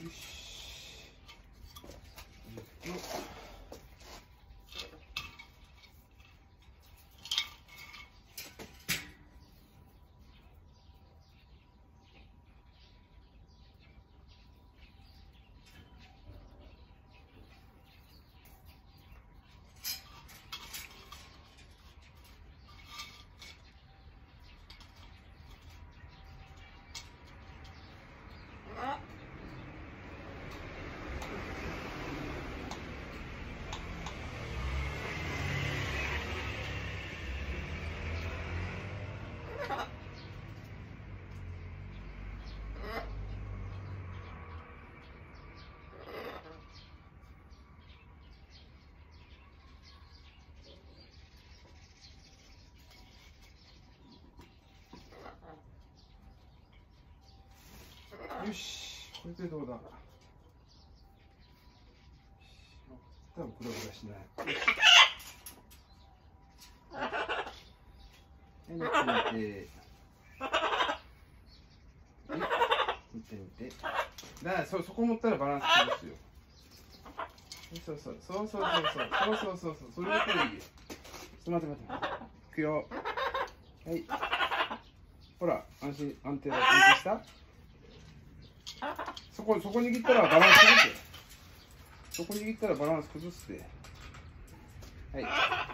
よし。よし、これでどうだ。多分グラグラしない。はい、見て見て見て。だからそこ持ったらバランス崩すよ。そうそうそうそうそうそうそうそうそう、それだったらいいよ。待って。いくよ。はい。ほら、安定した。そこ握ったらバランス崩すよ。そこ握ったらバランス崩すで。はい。